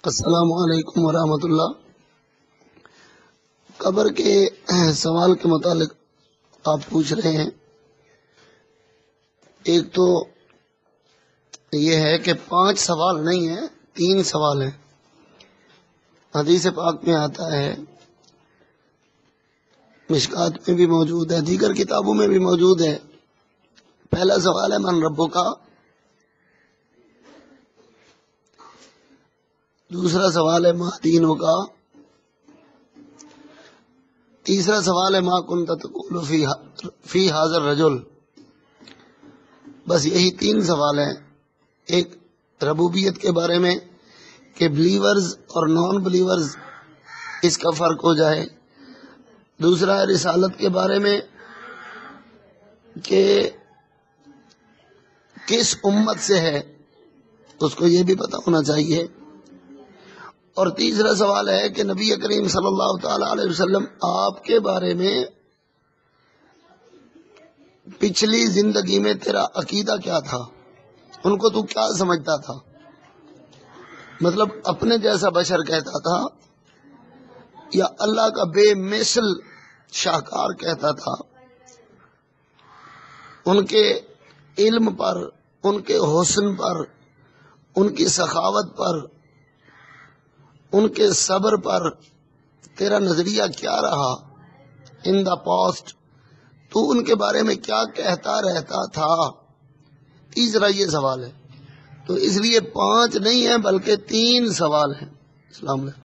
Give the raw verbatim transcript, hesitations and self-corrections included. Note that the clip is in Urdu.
السلام علیکم ورحمۃ اللہ۔ قبر کے سوال کے متعلق آپ پوچھ رہے ہیں۔ ایک تو یہ ہے کہ پانچ سوال نہیں ہیں، تین سوال ہیں۔ حدیث پاک میں آتا ہے، مشکات میں بھی موجود ہے، دیگر کتابوں میں بھی موجود ہے۔ پہلا سوال ہے من ربو کا، دوسرا سوال ہے ماں دینوں کا، تیسرا سوال ہے ماں کنت تقول فی فی حاضر رجل۔ بس یہی تین سوال ہیں۔ ایک ربوبیت کے بارے میں کہ بلیورز اور نان بلیورز اس کا فرق ہو جائے، دوسرا ہے رسالت کے بارے میں کہ کس امت سے ہے، اس کو یہ بھی پتہ ہونا چاہیے، اور تیسرا سوال ہے کہ نبی کریم صلی اللہ تعالی علیہ وسلم آپ کے بارے میں پچھلی زندگی میں تیرا عقیدہ کیا تھا، ان کو تو کیا سمجھتا تھا، مطلب اپنے جیسا بشر کہتا تھا یا اللہ کا بے مثل شاہکار کہتا تھا۔ ان کے علم پر، ان کے حسن پر، ان کی سخاوت پر، ان کے صبر پر تیرا نظریہ کیا رہا ان دا پاسٹ، تو ان کے بارے میں کیا کہتا رہتا تھا۔ تیسرا یہ سوال ہے، تو اس لیے پانچ نہیں ہیں بلکہ تین سوال ہیں۔ السلام علیکم۔